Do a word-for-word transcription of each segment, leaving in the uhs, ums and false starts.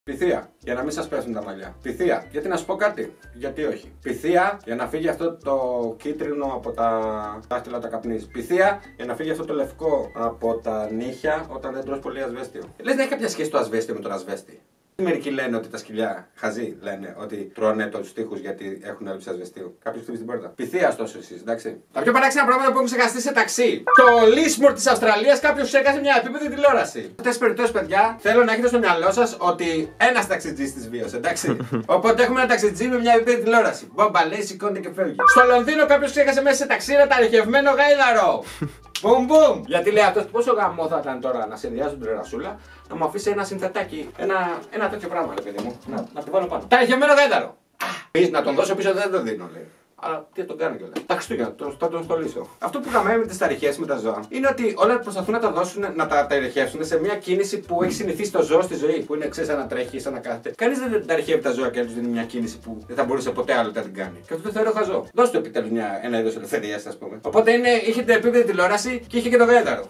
Πυθία, για να μην σας πέσουν τα μαλλιά. Πυθία, γιατί να σου πω κάτι, γιατί όχι. Πυθία, για να φύγει αυτό το κίτρινο από τα δάχτυλα τα καπνίζει. Πυθία, για να φύγει αυτό το λευκό από τα νύχια όταν δεν τρως πολύ ασβέστιο. Λες να έχει κάποια σχέση το ασβέστιο με τον ασβέστη. Μερικοί λένε ότι τα σκυλιά, χαζοί λένε ότι τρώνε τους τοίχους γιατί έχουν έλλειψη ασβεστίου. Κάποιος χτύπησε την πόρτα. Πυθία, ωστόσο εσείς, εντάξει. Τα πιο παράξενα πράγματα που έχουν ξεχαστεί σε ταξί. Το Lismore της Αυστραλίας κάποιος έκανε μια επίπεδη τηλεόραση. Σε αυτές τις περιπτώσεις, παιδιά, θέλω να έχετε στο μυαλό σας ότι ένας ταξιτζής της βίωσε, εντάξει. Οπότε έχουμε ένα ταξιτζή με μια επίπεδη τηλεόραση. Μπόμπα λέει, σηκώνεται και φεύγει. Στο Λονδίνο κάποιος ξέχασε μέσα σε ταξί ένα ταρυχευμένο γάιδαρο. Μπουμ μπουμ! Γιατί λέει αυτός πόσο γαμό θα ήταν τώρα να συνδυάζουν την ρασούλα, να μου αφήσει ένα συνθετάκι, ένα, ένα τέτοιο πράγμα, ρε παιδί μου. Να, να το βάλω πάνω. Ταρυχευμένο γάιδαρο! Πει να τον δώσω πίσω, δεν το δίνω, λέει. Αλλά τι θα τον κάνω κιόλας. Τα Χριστούγεννα, θα τον στολίσω. Αυτό που είχαμε με τις ταρυχές με τα ζώα είναι ότι όλα προσπαθούν να τα δώσουν, να τα ταρυχεύσουν σε μια κίνηση που έχει συνηθίσει το ζώο στη ζωή. Που είναι, ξέρεις, σαν να τρέχει, σαν να κάθεται. Κανείς δεν ταρυχεύει τα ζώα και να τους δίνει μια κίνηση που δεν θα μπορούσε ποτέ άλλο να την κάνει. Και αυτό το θεωρώ χαζό. Δώστε του επιτέλους ένα είδος ελευθερίας, ας πούμε. Οπότε είναι, είχε την επίπεδη τηλεόραση και είχε και το γάιδαρο.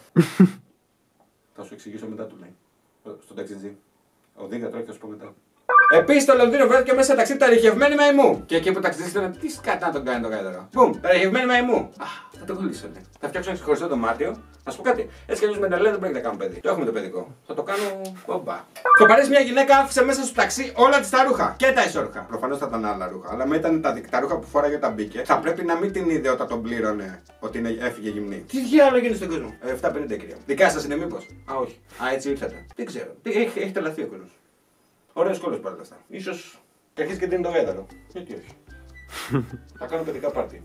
Θα σου εξηγήσω μετά του λέει. Στον ταξιτζή. Ο δίγατρο, θα σου πω μετά. Επίσης στο Λονδίνο βρέθηκε μέσα σε ταξί ταρυχευμένη μαϊμού. Και εκεί που ταξιδίσει ήταν τι σκατά να τον κάνει το γάιδαρο. Μπουμ, ταρυχευμένη μαϊμού. Α, θα το κολλήσω, λέει. Θα φτιάξω ένα ξεχωριστό δωμάτιο. Να σου πω κάτι. Έτσι κι αλλιώς με τα λέει δεν πρέπει να κάνω παιδί. Το έχουμε το παιδικό. Θα το κάνω κομπά. Στο Παρίσι μια γυναίκα άφησε μέσα στο ταξί όλα της τα ρούχα. Και τα ισόρουχα. Προφανώς θα ήταν άλλα ρούχα. Αλλά με ήταν τα, τα ρούχα που φόραγε όταν μπήκε. Θα πρέπει να μην την είδε όταν τον πλήρωνε ότι είναι, έφυγε γυμνή. Τι διάλογο γίνεται στον κόσμο. Ε, επτακόσια πενήντα κυρία. Δικά σας είναι μήπως. Α, όχι. Α, έτσι ήρθατε. Δεν ξέρω. Έχει, έχει τρελαθεί ο κόσμος. Ωραίος κόλλος παρά τα αυτά. Ίσως και αρχίσει και δίνει το γάιδαρο. Γιατί όχι. Θα κάνω παιδικά πάρτι.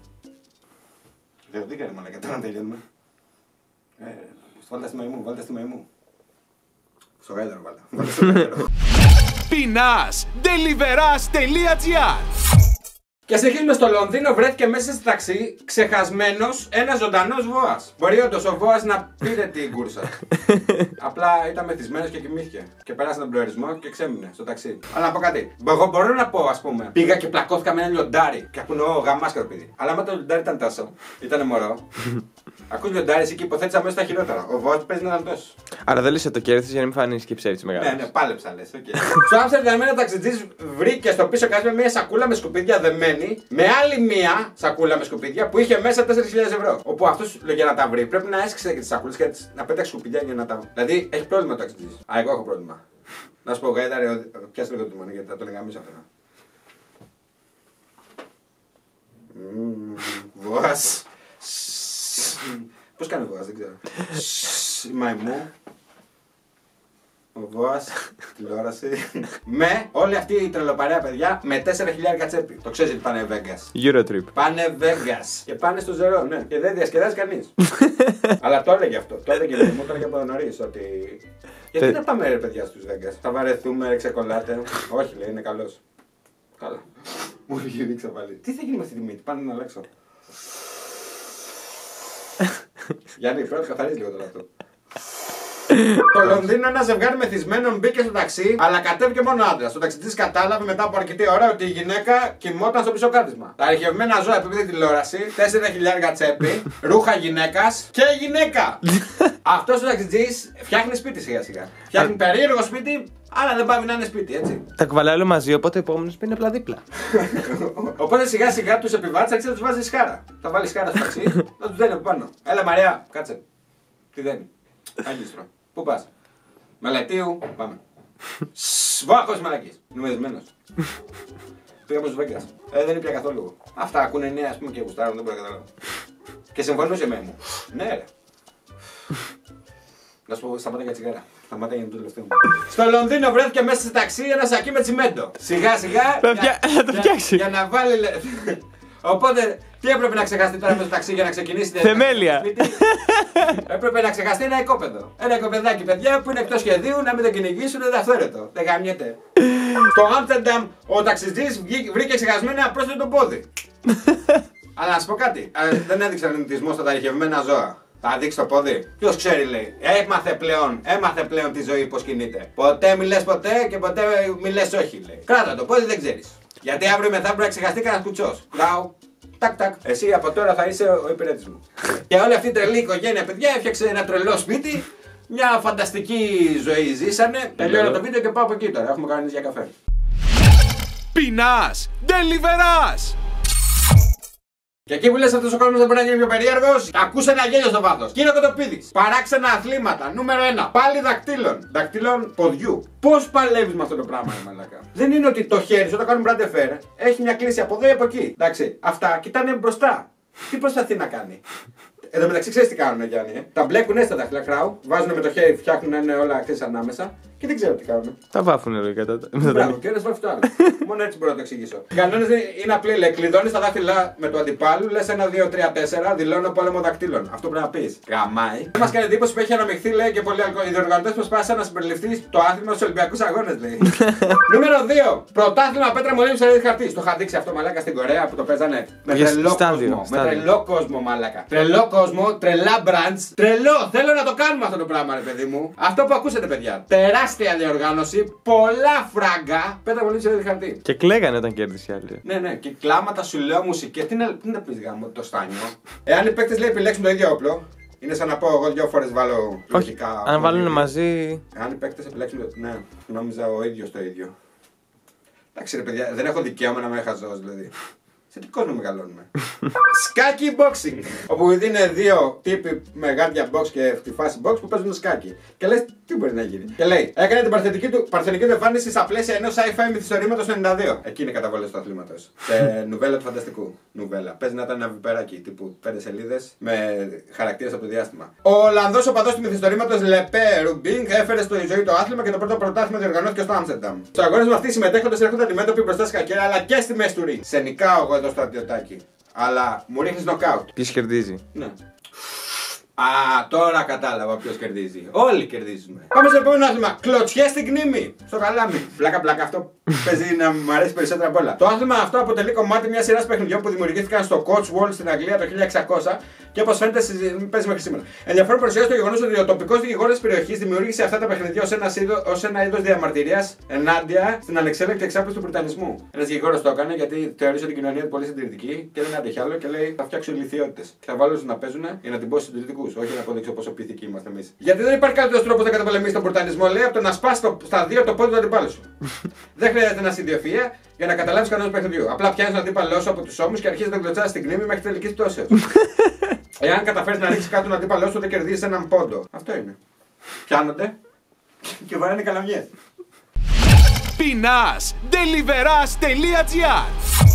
Δεν δίκανε μαλάκα τώρα να τελειώνουμε. Ε, βάλτε στη μαϊμού, βάλτε στη μαϊμού. Στο γάιδαρο βάλτε. Βάλτε στο γάιδαρο. Πινάς Deliveras τελεία gr. Και συνεχίζουμε στο Λονδίνο, βρέθηκε μέσα στο ταξί ξεχασμένος ένας ζωντανός βόας. Μπορεί όντως ο βόας να πήρε την κούρσα. Απλά ήταν μεθυσμένος και κοιμήθηκε. Και πέρασε τον προορισμό και ξέμεινε στο ταξί. Αλλά να πω κάτι. Εγώ μπορώ να πω, ας πούμε, πήγα και πλακώθηκα με ένα λιοντάρι. Και ακούνε, ο γαμάσκαρο παιδί. Αλλά άμα το λιοντάρι ήταν τόσο, ήταν μωρό. Ακούς λιοντάρι εσύ και υποθέτησα μέσα στα χειρότερα. Ο βόας παίζει να ήταν τόσο. Άρα δεν λύσε το κέρδος για να μην φανείς και ψεύτης μεγάλος. Ναι, ναι, πάλεψα λες. Okay. Στο Άμστερνταμ ένα ταξιτζής βρήκε στο πίσω κάτω μια σακούλα με σκουπίδια δεμένη με άλλη μία σακούλα με σκουπίδια που είχε μέσα τέσσερις χιλιάδες ευρώ. Όπου αυτός για να τα βρει πρέπει να έσκησε και τις σακούλες και να πέταξε σκουπίδια για να τα. Δηλαδή έχει πρόβλημα το ταξιτζής. Α, εγώ έχω πρόβλημα. Να σου πω, γάιδαρε, πιάσε λίγο το μόνοι γιατί θα το λέγαμε αυτό. Βόας. Πώς κάνει ο βόας, δεν ξέρω. Η μαϊμού. Ο βόας, τηλεόραση. Με όλη αυτή η τρελοπαρέα παιδιά με τέσσερα χιλιάδες τσέπη. Το ξέρεις ότι πάνε Vegas. Eurotrip. Πάνε Vegas. Και πάνε στο ζερό, ναι. Και δεν διασκεδάζει κανείς. Αλλά το έλεγε αυτό. Το έλεγε μου τώρα και από νωρίς ότι. Γιατί να πάμε ρε παιδιά στους Vegas. Θα βαρεθούμε, ξεκολλάτε. Όχι λέει, είναι καλός. Καλά. Μου είχε δείξει πάλι. Τι θα γίνει με αυτή τη μύτη, πάνε να αλλάξω. Γιάννη, πρώτα καθαρίζει λίγο τώρα αυτό. Στο Λονδίνο ένα ζευγάρι μεθυσμένων μπήκε στο ταξί, αλλά κατέβηκε μόνο άντρας. Ο ταξιτζής κατάλαβε μετά από αρκετή ώρα ότι η γυναίκα κοιμόταν στο πίσω κάθισμα. Τα αρχαιωμένα ζώα επίπεδη τηλεόραση, τέσσερα χιλιάδες τσέπη, ρούχα γυναίκας και γυναίκα. Αυτός ο ταξιτζής φτιάχνει σπίτι σιγά σιγά. Φτιάχνει περίεργο σπίτι, αλλά δεν πάει να είναι σπίτι, έτσι. Τα κουβαλάει όλο μαζί, οπότε ο επόμενος είναι απλά δίπλα. Οπότε σιγά σιγά τους επιβάτες άρχισε να τους βάζει σκάρα. Θα βάλει σκάρα στο ταξί, να τους δένει από πάνω. Έλα Μαρία, κάτσε. Τι δένει. Άγγιστρο. Πού πας? Μελετίου, πάμε. Σβάχος μαλακής. Νομισμένος. Πήγαμε στους Vegas. Ε, δεν ήπια καθόλου. Αυτά ακούνε νέα, ας πούμε, και γουστάρουν, δεν μπορώ να καταλάβω. Και συμφωνούσε με μου. Ναι, ρε. Να σου πω, σταμάτα για τσιγάρα. Σταμάτα για το τελευταίο μου. Στο Λονδίνο βρέθηκε μέσα σε ταξί ένα σακί με τσιμέντο. Σιγά σιγά. Θα το φτιάξει. Για να βάλει. Οπότε, τι έπρεπε να ξεχαστεί τώρα με το ταξί για να ξεκινήσει την θεμέλια. Έπρεπε να ξεχαστεί ένα οικόπεδο. Ένα οικοπεδάκι, παιδιά, που είναι εκτός σχεδίου, να μην το κυνηγήσουν, δεν αυθαίρετο. Δεν γαμιέται. Στο Άμστερνταμ ο ταξιτζής βρήκε ξεχασμένο ένα πρόσθετο πόδι. Αλλά να σου πω κάτι. Δεν έδειξε αρνητισμό στα ταρυχευμένα ζώα. Θα δείξει το πόδι. Ποιος ξέρει, λέει. Έμαθε πλέον, έμαθε πλέον τη ζωή πώς κινείται. Ποτέ μιλες ποτέ και ποτέ μιλες όχι, λέει. Κράτα το πόδι, δεν ξέρεις. Γιατί αύριο μετά μπορεί να ξεχαστεί κανένα κουτσός. Λάου. Τακ, τακ. Εσύ από τώρα θα είσαι ο υπηρέτης μου. Και όλη αυτή η τρελή οικογένεια, παιδιά, έφτιαξε ένα τρελό σπίτι Μια φανταστική ζωή ζήσανε. Τελειώνω το βίντεο και πάω από εκεί τώρα. Έχουμε κανείς για καφέ. Πεινάς, ντελιβεράς! Και εκεί που λες αυτός ο κόσμος δεν μπορεί να γίνει πιο περίεργος, ακούσε ένα γέλιο στο βάθος. Κύριο Κοτοπίδης, παράξενα αθλήματα. Νούμερο ένα. Πάλι δακτύλων. Δακτύλων ποδιού. Πώς παλεύεις με αυτό το πράγμα, ρε μαλάκα? Δεν είναι ότι το χέρι σου, όταν κάνουμε μπραντεφέρ, έχει μια κλίση από εδώ ή από εκεί. Εντάξει, αυτά κοιτάνε μπροστά. Τι προσπαθεί να κάνει? Εν τω μεταξύ, ξέρεις τι κάνουν, Γιάννη. Ε? Τα μπλέκουν στα δάχτυλα κράου, βάζουν με το χέρι, φτιάχνουν όλα ξέρεις ανάμεσα και δεν ξέρω τι κάνουν. Τα βάφουν λογικά τότε. Μπράβο, και ένας βάφει το άλλο. Μόνο έτσι μπορώ να το εξηγήσω. Οι κανόνες είναι απλοί. Λέει, κλειδώνεις τα δάχτυλα με το αντιπάλου, λες ένα, δύο, τρία, τέσσερα, δηλώνω πόλεμο δακτύλων. Αυτό πρέπει να πεις. Γαμάει. Δεν μας κάνει εντύπωση που έχει αναμειχθεί, λέει, και πολλοί αλκοόλ. Οι διοργανωτές προσπάθησαν να συμπεριληφθεί στο άθλημα στους Ολυμπιακούς Αγώνες, λέει. Νούμερο δύο. Πρωτάθλημα πέτρα μολύβης σε χαρτί. Το είχα δείξει αυτό μαλάκα στην Κορέα που το παίζανε με τρελό κόσμο. Με τρελό κόσμο, μαλάκα. Τρελό κόσμο, τρελά μπραντς. Τρελό. Θέλω να το κάνουμε αυτό το πράγμα, ρε παιδί μου. Αυτό που ακούσατε, παιδιά. Τεράστια διοργάνωση, πολλά φράγκα. Πέτρα μολύβης σε χαρτί. Και κλαίγανε όταν κέρδισε η άλλη. Ναι, ναι, και κλάματα σου λέω μουσικές. Τι να, τι να πεις γάμο, το στάνιο. Εάν οι παίκτες λέει επιλέξουν το ίδιο όπλο, είναι σαν να πω εγώ δύο φορές βάλω λογικά. Αν βάλουν μαζί. Εάν οι παίκτες επιλέξουν το. Ναι, νόμιζα ο ίδιος το ίδιο. Εντάξει ρε παιδιά, δεν έχω δικαίωμα να είμαι χαζός δηλαδή. Σε τι κόσμο μεγαλώνουμε? Σκάκι boxing. Όπου είναι δύο τύποι με γάντια box και στη φάση box που παίζουν σκάκι. Και λες τι μπορεί να γίνει. Και λέει, έκανε την παρθενική του, παρθενική του εμφάνιση στα πλαίσια ενός sci-fi μυθιστορήματος του ενενήντα δύο. Εκεί είναι η καταβολή του αθλήματος. Σε νουβέλα του φανταστικού. Νουβέλα. Παίζει να ήταν ένα βιπεράκι τύπου πέντε σελίδες με χαρακτήρες από το διάστημα. Ο Ολλανδός οπαδός του μυθιστορήματος Λεπέ Ρουμπίνγκ έφερε στο ζωή το άθλημα και το πρώτο πρωτάθλημα διοργανώθηκε στο Άμστερνταμ. Στο αγώνισμα αυτοί οι συμμετέχοντες έρχονται αντιμέτωποι μπροστά σκακέρα αλλά και στη μέση του ring. Σε νικάω εγώ εδώ στο αντιοτάκι. Αλλά μου ρίχνεις νοκάουτ. Ποιος κερδίζει? Ναι. Α, τώρα κατάλαβα ποιος κερδίζει. Όλοι κερδίζουμε. Πάμε στο επόμενο άθλημα. Κλωτσιές στην κνήμη. Στο καλάμι. Πλάκα, πλάκα. Αυτό παίζει να μου αρέσει περισσότερα απ' όλα. Το άθλημα αυτό αποτελεί κομμάτι μια σειρά παιχνιδιών που δημιουργήθηκαν στο Cotswold στην Αγγλία το χίλια εξακόσια και όπως φαίνεται παίζει μέχρι σήμερα. Ενδιαφέρον παρουσιάζει το γεγονός ότι ο τοπικός δικηγόρος της περιοχής δημιούργησε αυτά τα παιχνίδια ως ένα είδος διαμαρτυρίας ενάντια στην ανεξέλεγκτη εξάπλωση του Πριτανισμού. Ένας δικηγόρος το έκανε γιατί θεωρούσε την κοινωνία πολύ συντηρητική και δεν άντεχε άλλο και λέει θα φτιάξω ηλιθιότητες. Και θα βάλω να παίζουν για να την πω στους συντηρητικούς. Όχι να αποδείξω πόσο πειθικοί είμαστε εμείς. Γιατί δεν υπάρχει καλύτερος τρόπος να καταπολεμήσει τον Πριτανισμό, λέει, από το να σπάσει στα δύο το πόδι του αντιπάλου σου. Δεν χρειάζεται να συνδιοφυΐα για να καταλάβεις κανόνες παιχνιδιού. Απλά πιάνεις τον αντίπαλό σου από τους ώμους και αρχίζεις να τον κλωτσάς στην κνήμη μέχρι τελικής πτώσεως. Εάν καταφέρεις να ρίξεις κάτω τον αντίπαλό σου, δεν κερδίζεις έναν πόντο. Αυτό είναι. Πιάνονται και βαράνε καλαμιές. Πεινάς, ντελιβεράς τελεία τζι άρ.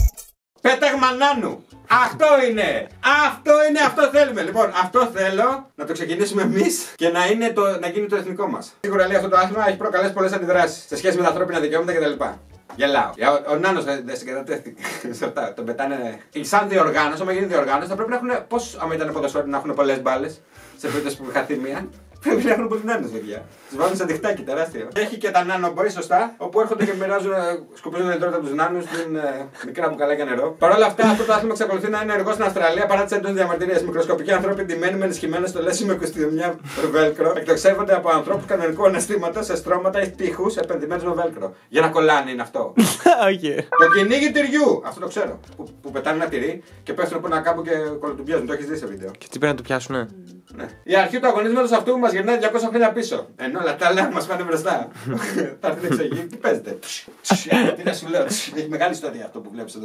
Πέταγμα νάνου. Αυτό είναι! Αυτό είναι, αυτό θέλουμε. Λοιπόν, αυτό θέλω να το ξεκινήσουμε εμείς και να, είναι το, να γίνει το εθνικό μας. Σίγουρα λέει αυτό το άθλημα έχει προκαλέσει πολλές αντιδράσεις σε σχέση με τα ανθρώπινα δικαιώματα κτλ. Γελάω. Ο, ο Νάνος δεν συγκατατέθηκε. Τον πετάνε. Σαν διοργάνωση, άμα γίνει διοργάνωση, θα πρέπει να έχουν. Πώς, άμα ήταν ποδοσφαίρι, να έχουν πολλές μπάλες. Σε περίπτωση που χαθεί μία. Πρέπει να έχουν πολλοί νάνους, παιδιά. Τους βάζουν σε διχτάκι τεράστιο. Έχει και τα νάνο boys, σωστά. Όπου έρχονται και μοιράζουν, σκοπίζουν να τρώνε από τους νάνους στην ε, μικρά μπουκαλάκια νερό. Παρ' όλα αυτά, αυτό το άθλημα εξακολουθεί να είναι ενεργό στην Αυστραλία παρά τις έντονες διαμαρτυρίες. Μικροσκοπικοί άνθρωποι ντυμένοι με ενισχυμένες στολές ή με κουστούμια βέλκρο εκτοξεύονται από ανθρώπους κανονικού αναστήματος σε στρώματα ή τείχους επενδυμένους με βέλκρο. Για να κολλάνε είναι αυτό. Okay. Το κυνήγι τυριού! Αυτό το ξέρω. Που, που πετάνε ένα τυρί και πέφτουν από ένα κάπου και κολοτουμπιάζουν. Το έχεις δει σε βίντεο. Και τι πρέπει να το πιάσουνε. Ναι. Η αρχή του αγωνίσματος αυτού μας γυρνάει διακόσια χρόνια πίσω. Ενώ όλα τα άλλα μας πάνε μπροστά. Θα έρθει να εξηγεί. Τι παίζετε. Τι να σου λέω. Έχει μεγάλη ιστορία αυτό που βλέπεις εδώ.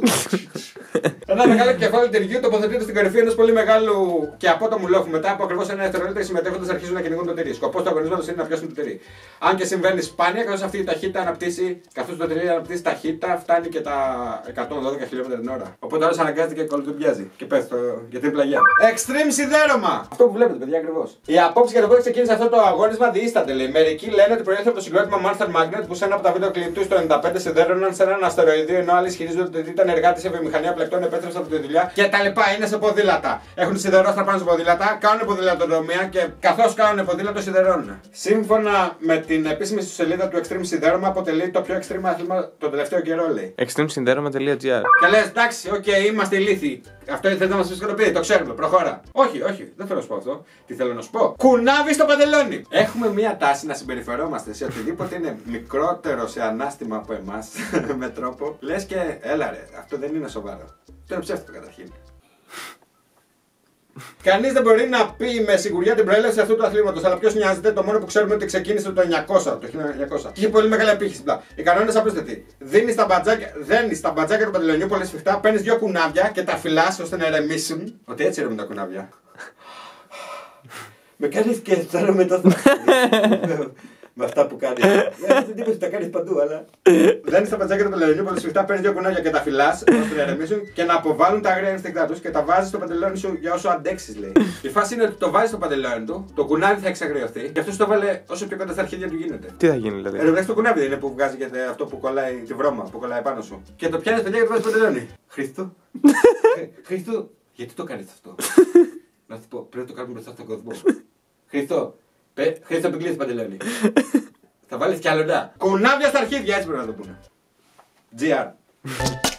Ένα μεγάλο κεφάλι τυριού τοποθετείται στην κορυφή ενός πολύ μεγάλου και απότομου λόφου. Μετά από ακριβώς ένα δευτερόλεπτο οι συμμετέχοντες αρχίζουν να κυνηγούν το τυρί. Σκοπός του αγωνίσματος είναι να πιάσουν το τυρί. Αν και συμβαίνει σπάνια, καθώς αυτή η ταχύτητα αναπτύσσει, καθώς το τυρί αναπτύσσει ταχύτητα, φτάνει και τα εκατόν δώδεκα χιλιόμετρα την ώρα. Οπότε όλος αναγκάζεται και κολοτουμπιάζει. Και πέφτει για την πλαγιά. Extreme σιδέρωμα! Αυτό που βλέπετε, παιδιά, ακριβώς. Οι απόψεις για το πώς ξεκίνησε αυτό το αγώνισμα διήστανται, λέει. Μερικοί λένε ότι προήλθε από το συγκρότημα Monster Magnet που σε ένα από τα βίντεο κλειπ του στο ενενήντα πέντε σιδέρωναν σε έναν αστεροειδίο, ενώ άλλοι ισχυρίζονται ότι ήταν εργάτες σε βιομηχανία πλεκτών, επέστρεψαν από τη δουλειά και τα λοιπά. Είναι σε ποδήλατα. Έχουν σιδερόστρα πάνω σε ποδήλατα, κάνουν ποδηλατοδρομία και καθώς κάνουν ποδήλατο σιδερώνουν. Σύμφωνα με την επίσημη σελίδα του Extreme Σιδέρωμα, αποτελεί το πιο extreme άθλημα τον τελευταίο καιρό, λέει. extreme σιδέρωμα τελεία τζι άρ. Και λες, εντάξει, οκ, okay, είμαστε ηλίθιοι. Αυτό θέλετε να μας πει, το ξέρουμε, προχώρα. Όχι, όχι, δεν θέλω να σου πω αυτό. Τι θέλω να σου πω. Κουνάβι στο παντελόνι! Έχουμε μία τάση να συμπεριφερόμαστε σε οτιδήποτε είναι μικρότερο σε ανάστημα από εμάς με τρόπο. Λες και έλα ρε, αυτό δεν είναι σοβαρό. Αυτό είναι ψεύτικο καταρχήν. Κανείς δεν μπορεί να πει με σιγουριά την προέλευση αυτού του αθλήματος. Αλλά ποιος νοιάζεται, το μόνο που ξέρουμε είναι ότι ξεκίνησε το εννιακόσια. Το χίλια εννιακόσια. Και είχε πολύ μεγάλη απήχηση. Οι κανόνες απλούστατοι. Δίνεις τα μπατζάκια, δένεις τα μπατζάκια του παντελονιού πολύ σφιχτά, παίρνεις δύο κουνάβια και τα φυλάς ώστε να ηρεμήσουν. Ότι έτσι ηρεμούν τα κουνάβια. Με κάνεις και αισθάνομαι τόσο. Με αυτά που κάνει. Δεν την ότι τα κάνει παντού, αλλά. Δένεις τα μπατζάκια του παντελονιού πολύ σφιχτά, παίρνεις δύο κουνάβια και τα φυλάς ώστε να ηρεμήσουν και να αποβάλουν τα αγραία ενστικτά τους και τα βάζεις στο παντελόνι σου για όσο αντέξεις, λέει. Η φάση είναι ότι το βάζεις στο παντελόνι του, το κουνάβι θα εξαγριωθεί και αυτός το βάλε όσο πιο κοντά στα αρχίδια του γίνεται. Τι θα γίνει, δηλαδή. Ερευνάς το κουνάβι δεν είναι που βγάζει και αυτό που κολλάει τη βρώμα, που κολλάει πάνω σου. Και το πιάνεις παιδιά και το βάζεις στο παντελόνι. Χρήστο. Χρήστο, γιατί το κάνεις αυτό. Να σου πω, πρέπει να το κάνουμε μπροστά στον κόσμο. Χρήστο, Χρήστο, μην κλείσεις παντελόνι. Θα βάλεις κι άλλο να. Κουνάβια στα αρχίδια, έτσι πρέπει να το πούνε. τζι αρ